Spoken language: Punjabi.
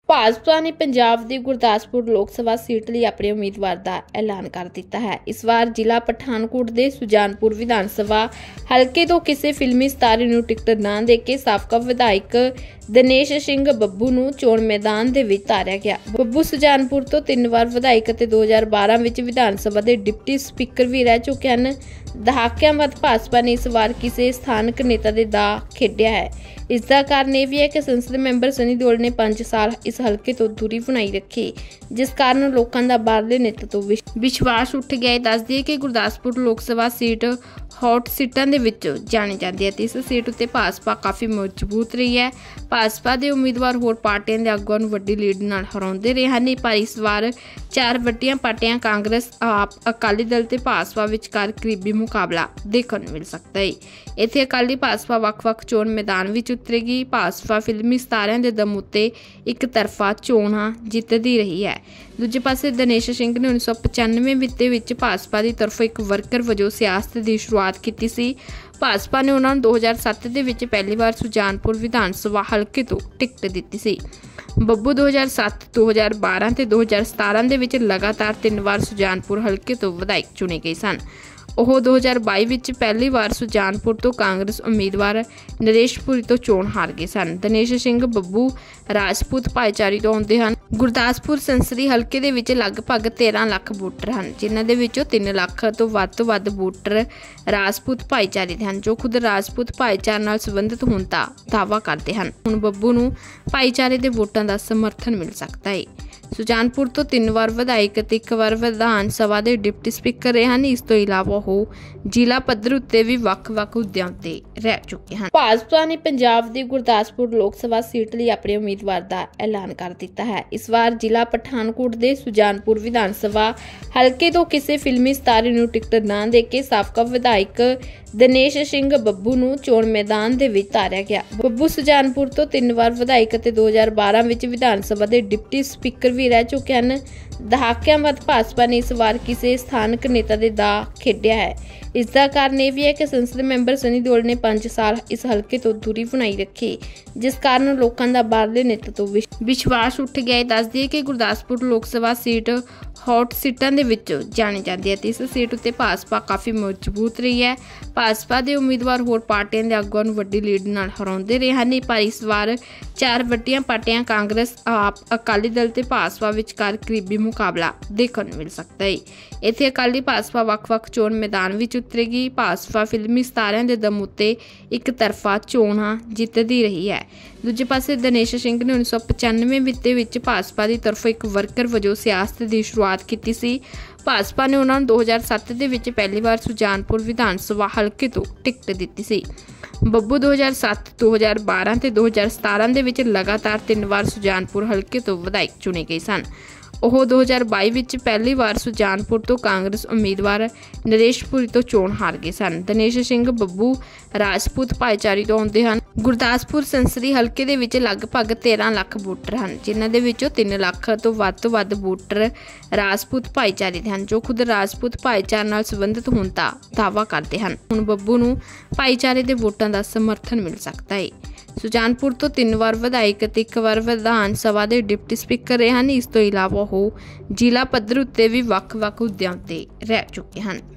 ਭਾਜਪਾ ਨੇ ਪੰਜਾਬ ਦੀ ਗੁਰਦਾਸਪੁਰ ਲੋਕ ਸਭਾ ਸੀਟ ਲਈ ਆਪਣੇ ਉਮੀਦਵਾਰ ਦਾ ਐਲਾਨ ਕਰ ਦਿੱਤਾ ਹੈ। ਇਸ ਵਾਰ ਜ਼ਿਲ੍ਹਾ ਪਠਾਨਕੋਟ ਦੇ ਸੁਜਾਨਪੁਰ ਵਿਧਾਨ ਸਭਾ ਹਲਕੇ ਤੋਂ ਕਿਸੇ ਫਿਲਮੀ ਸਿਤਾਰੇ ਨੂੰ ਟਿਕਟ ਨਾ ਦੇ ਕੇ ਸਾਬਕਾ ਵਿਧਾਇਕ ਦਿਨੇਸ਼ ਸਿੰਘ ਬੱਬੂ ਨੂੰ ਚੋਣ ਮੈਦਾਨ ਦੇ ਵਿੱਚ ਉਤਾਰਿਆ ਗਿਆ। ਬੱਬੂ ਸੁਜਾਨਪੁਰ ਤੋਂ 3 ਵਾਰ ਵਿਧਾਇਕ ਅਤੇ 2012 ਵਿੱਚ ਵਿਧਾਨ ਸਭਾ ਦੇ ਡਿਪਟੀ ਸਪੀਕਰ ਵੀ ਰਹਿ ਚੁੱਕੇ ਹਨ। ਦਹਾਕਿਆਂ ਬਾਅਦ ਭਾਜਪਾ ਨੇ ਇਸ ਵਾਰ ਕਿਸੇ ਸਥਾਨਕ ਨੇਤਾ ਦੇ ਦਾ ਖੇਡਿਆ ਹੈ। ਇਸ ਦਾ ਕਾਰਨ ਇਹ ਵੀ ਹੈ ਕਿ ਸੰਸਦ ਮੈਂਬਰ ਸਨੀ ਦਿਓਲ ਨੇ 5 ਸਾਲ ਇਸ ਹਲਕੇ ਤੋਂ ਦੂਰੀ ਬਣਾਈ ਰੱਖੀ, ਜਿਸ ਕਾਰਨ ਲੋਕਾਂ ਦਾ ਬਾਹਰਲੇ ਨੇਤਾ ਤੋਂ ਵਿਸ਼ਵਾਸ ਉੱਠ ਗਿਆ ਹੈ। ਦੱਸ ਦਈਏ ਕਿ ਗੁਰਦਾਸਪੁਰ ਲੋਕ ਸਭਾ ਸੀਟ ਹੌਟ ਸੀਟਾਂ ਦੇ ਵਿੱਚ ਜਾਣੀ ਜਾਂਦੀ ਹੈ ਤੇ ਇਸ ਸੀਟ ਉੱਤੇ ਭਾਜਪਾ ਕਾਫੀ ਮਜ਼ਬੂਤ ਰਹੀ ਹੈ। ਭਾਜਪਾ ਦੇ ਉਮੀਦਵਾਰ ਹੋਰ ਪਾਰਟੀਆਂ ਦੇ ਆਗੂਆਂ ਨੂੰ ਵੱਡੀ ਲੀਡ ਨਾਲ ਹਰਾਉਂਦੇ ਰਹੇ ਹਨ, ਪਰ ਇਸ ਵਾਰ 4 ਵੱਡੀਆਂ ਪਾਰਟੀਆਂ ਕਾਂਗਰਸ, ਆਪ, ਅਕਾਲੀ ਦਲ ਤੇ ਭਾਜਪਾ ਵਿਚਕਾਰ ਕਰੀਬੀ ਮੁਕਾਬਲਾ ਦੇਖਣ ਨੂੰ ਮਿਲ ਸਕਦਾ ਹੈ। ਇੱਥੇ ਅਕਾਲੀ ਭਾਜਪਾ ਵੱਖ-ਵੱਖ ਚੋਣ ਮੈਦਾਨ ਵਿੱਚ ਉਤਰੇਗੀ। ਭਾਜਪਾ ਫਿਲਮੀ ਸਿਤਾਰਿਆਂ ਦੇ ਦਮ ਉੱਤੇ ਇੱਕ ਤਰਫਾ ਚੋਣਾਂ ਜਿੱਤਦੀ ਰਹੀ ਹੈ। ਦੂਜੇ ਪਾਸੇ ਦਿਨੇਸ਼ ਸਿੰਘ ਨੇ 1995 ਵਿੱਚ ਭਾਜਪਾ ਦੀ ਤਰਫੋਂ ਇੱਕ ਵਰਕਰ ਵਜੋਂ ਸਿਆਸਤ ਦੀ ਸ਼ੁਰੂਆਤ ਕੀਤੀ ਸੀ। ਭਾਜਪਾ ਨੇ ਉਹਨਾਂ ਨੂੰ 2007 ਦੇ ਵਿੱਚ ਪਹਿਲੀ ਵਾਰ ਸੁਜਾਨਪੁਰ ਵਿਧਾਨ ਸਭਾ ਹਲਕੇ ਤੋਂ ਟਿਕਟ ਦਿੱਤੀ ਸੀ। ਬੱਬੂ 2007, 2012 ਤੇ 2017 ਦੇ ਵਿੱਚ ਲਗਾਤਾਰ 3 ਵਾਰ ਸੁਜਾਨਪੁਰ ਹਲਕੇ ਤੋਂ ਵਿਧਾਇਕ ਚੁਣੇ ਗਏ ਸਨ। ਉਹ 2022 ਵਿੱਚ ਪਹਿਲੀ ਵਾਰ ਸੁਜਾਨਪੁਰ ਤੋਂ ਕਾਂਗਰਸ ਉਮੀਦਵਾਰ ਨਰੇਸ਼ਪੁਰੀ ਤੋਂ ਚੋਣ ਹਾਰ ਗਏ ਸਨ। ਦਿਨੇਸ਼ ਸਿੰਘ ਬੱਬੂ ਰਾਜਪੂਤ ਭਾਈਚਾਰੇ ਤੋਂ ਆਉਂਦੇ ਹਨ। ਗੁਰਦਾਸਪੁਰ ਸੰਸਦੀ ਹਲਕੇ ਦੇ ਵਿੱਚ ਲਗਭਗ 13 ਲੱਖ ਵੋਟਰ ਹਨ, ਜਿਨ੍ਹਾਂ ਦੇ ਵਿੱਚੋਂ 3 ਲੱਖ ਤੋਂ ਵੱਧ ਵੋਟਰ ਰਾਜਪੂਤ ਭਾਈਚਾਰੇ ਦੇ ਹਨ, ਜੋ ਖੁਦ ਰਾਜਪੂਤ ਭਾਈਚਾਰੇ ਨਾਲ ਸੰਬੰਧਿਤ ਹੋਣ ਦਾ ਦਾਅਵਾ ਕਰਦੇ ਹਨ। ਹੁਣ ਬੱਬੂ ਨੂੰ ਭਾਈਚਾਰੇ ਦੇ ਵੋਟਾਂ ਦਾ ਸਮਰਥਨ ਮਿਲ ਸਕਦਾ ਹੈ। ਸੁਜਾਨਪੁਰ ਤੋਂ 3 ਵਾਰ ਵਿਧਾਇਕ ਅਤੇ 1 ਵਾਰ ਵਿਧਾਨ ਸਭਾ ਦੇ ਡਿਪਟੀ ਸਪੀਕਰ ਰਹੇ ਹਨ। ਇਸ ਤੋਂ ਇਲਾਵਾ ਉਹ ਜ਼ਿਲ੍ਹਾ ਪੱਧਰ ਉੱਤੇ ਵੀ ਵੱਖ-ਵੱਖ ਅਹੁਦਿਆਂ ਤੇ ਰਹਿ ਚੁੱਕੇ ਹਨ। ਭਾਜਪਾ ਨੇ ਪੰਜਾਬ ਦੀ ਗੁਰਦਾਸਪੁਰ ਲੋਕ ਸਭਾ ਸੀਟ ਲਈ ਆਪਣੇ ਉਮੀਦਵਾਰ ਦਾ ਐਲਾਨ ਕਰ ਦਿੱਤਾ ਹੈ। ਇਸ ਵਾਰ ਜ਼ਿਲ੍ਹਾ ਪਠਾਨਕੋਟ ਦੇ ਸੁਜਾਨਪੁਰ ਵਿਧਾਨ ਸਭਾ ਹਲਕੇ ਤੋਂ ਕਿਸੇ ਫਿਲਮੀ ਸਿਤਾਰੇ ਨੂੰ ਟਿਕਟ ਨਾ ਦੇ ਕੇ ਸਾਬਕਾ ਵਿਧਾਇਕ ਦਿਨੇਸ਼ ਸਿੰਘ ਬੱਬੂ ਨੂੰ ਚੋਣ ਮੈਦਾਨ ਦੇ ਵਿੱਚ ਉਤਾਰਿਆ ਗਿਆ। ਬੱਬੂ ਸੁਜਾਨਪੁਰ ਤੋਂ 3 ਵਾਰ ਵਿਧਾਇਕ ਅਤੇ 2012 ਵਿੱਚ ਵਿਧਾਨ ਸਭਾ ਦੇ ਡਿਪਟੀ ਸਪੀਕਰ ਵੀ ਰਹਿ ਚੁੱਕੇ ਹਨ। ਦਹਾਕਿਆਂ ਬਾਅਦ ਭਾਜਪਾ ਨੇ ਇਸ ਵਾਰ ਕਿਸੇ ਸਥਾਨਕ ਨੇਤਾ ਦੇ ਦਾ ਖੇਡਿਆ ਹੈ। ਇਸ ਦਾ ਕਾਰਨ ਇਹ ਵੀ ਹੈ ਕਿ ਸੰਸਦ ਮੈਂਬਰ ਸਨੀ ਦਿਓਲ ਨੇ 5 ਸਾਲ ਇਸ ਹਲਕੇ ਤੋਂ ਦੂਰੀ ਬਣਾਈ ਰੱਖੀ, ਜਿਸ ਕਾਰਨ ਲੋਕਾਂ ਦਾ ਬਾਹਰਲੇ ਨੇਤਾ ਤੋਂ ਵਿਸ਼ਵਾਸ ਉੱਠ ਗਿਆ ਹੈ। ਦੱਸ ਦਈਏ ਕਿ ਗੁਰਦਾਸਪੁਰ ਲੋਕ ਸਭਾ ਸੀਟ ਹੌਟ ਸੀਟਾਂ ਦੇ ਵਿੱਚ ਜਾਣੀ ਜਾਂਦੀ ਹੈ ਤੇ ਇਸ ਸੀਟ ਉੱਤੇ ਭਾਜਪਾ ਕਾਫੀ ਮਜ਼ਬੂਤ ਰਹੀ ਹੈ। ਭਾਜਪਾ ਦੇ ਉਮੀਦਵਾਰ ਹੋਰ ਪਾਰਟੀਆਂ ਦੇ ਆਗੂਆਂ ਨੂੰ ਵੱਡੀ ਲੀਡ ਨਾਲ ਹਰਾਉਂਦੇ ਰਹੇ ਹਨ, ਪਰ ਇਸ ਵਾਰ 4 ਵੱਡੀਆਂ ਪਾਰਟੀਆਂ ਕਾਂਗਰਸ, ਆਪ, ਅਕਾਲੀ ਦਲ ਤੇ ਭਾਜਪਾ ਵਿਚਕਾਰ ਕਰੀਬੀ ਮੁਕਾਬਲਾ ਦੇਖਣ ਨੂੰ ਮਿਲ ਸਕਦਾ ਹੈ। ਇੱਥੇ ਅਕਾਲੀ ਭਾਜਪਾ ਵੱਖ-ਵੱਖ ਚੋਣ ਮੈਦਾਨ ਵਿੱਚ ਉਤਰੇਗੀ। ਭਾਜਪਾ ਫਿਲਮੀ ਸਿਤਾਰਿਆਂ ਦੇ ਦਮ ਉੱਤੇ ਇੱਕ ਤਰਫਾ ਚੋਣਾਂ ਜਿੱਤਦੀ ਰਹੀ ਹੈ। ਦੂਜੇ ਪਾਸੇ ਦਿਨੇਸ਼ ਸਿੰਘ ਨੇ 1995 ਵਿੱਚ ਭਾਜਪਾ ਦੀ ਤਰਫੋਂ ਇੱਕ ਵਰਕਰ ਵਜੋਂ ਸਿਆਸਤ ਦੀ ਸ਼ੁਰੂਆਤ ਕੀਤੀ ਸੀ। ਭਾਜਪਾ ਨੇ ਉਹਨਾਂ ਨੂੰ 2007 ਦੇ ਵਿੱਚ ਪਹਿਲੀ ਵਾਰ ਸੁਜਾਨਪੁਰ ਵਿਧਾਨ ਸਭਾ ਹਲਕੇ ਤੋਂ ਟਿਕਟ ਦਿੱਤੀ ਸੀ। ਬੱਬੂ 2007, 2012 ਤੇ 2017 ਦੇ ਵਿੱਚ ਲਗਾਤਾਰ 3 ਵਾਰ ਸੁਜਾਨਪੁਰ ਹਲਕੇ ਤੋਂ ਵਿਧਾਇਕ ਚੁਣੇ ਗਏ ਸਨ। ਉਹ 2022 ਵਿੱਚ ਪਹਿਲੀ ਵਾਰ ਸੁਜਾਨਪੁਰ ਤੋਂ ਕਾਂਗਰਸ ਉਮੀਦਵਾਰ ਨਰੇਸ਼ਪੁਰੀ ਤੋਂ ਚੋਣ ਹਾਰ ਗਏ ਸਨ। ਦਿਨੇਸ਼ ਸਿੰਘ ਬੱਬੂ ਰਾਜਪੂਤ ਭਾਈਚਾਰੇ ਤੋਂ ਆਉਂਦੇ ਹਨ। ਗੁਰਦਾਸਪੁਰ ਸੰਸਦੀ ਹਲਕੇ ਦੇ ਵਿੱਚ ਲਗਭਗ 13 ਲੱਖ ਵੋਟਰ ਹਨ, ਜਿਨ੍ਹਾਂ ਦੇ ਵਿੱਚੋਂ 3 ਲੱਖ ਤੋਂ ਵੱਧ ਵੋਟਰ ਰਾਜਪੂਤ ਭਾਈਚਾਰੇ ਦੇ ਹਨ, ਜੋ ਖੁਦ ਰਾਜਪੂਤ ਭਾਈਚਾਰੇ ਨਾਲ ਸੰਬੰਧਿਤ ਹੋਣ ਦਾ ਦਾਅਵਾ ਕਰਦੇ ਹਨ। ਹੁਣ ਬੱਬੂ ਨੂੰ ਭਾਈਚਾਰੇ ਦੇ ਵੋਟਾਂ ਦਾ ਸਮਰਥਨ ਮਿਲ ਸਕਦਾ ਹੈ। ਸੁਜਾਨਪੁਰ ਤੋਂ 3 ਵਾਰ ਵਿਧਾਇਕ ਅਤੇ 1 ਵਾਰ ਵਿਧਾਨ ਸਭਾ ਦੇ ਡਿਪਟੀ ਸਪੀਕਰ ਰਹੇ ਹਨ। ਇਸ ਤੋਂ ਇਲਾਵਾ ਉਹ ਜ਼ਿਲ੍ਹਾ ਪੱਧਰ ਉੱਤੇ ਵੀ ਵੱਖ-ਵੱਖ ਅਹੁਦਿਆਂ ਤੇ ਰਹਿ ਚੁੱਕੇ ਹਨ।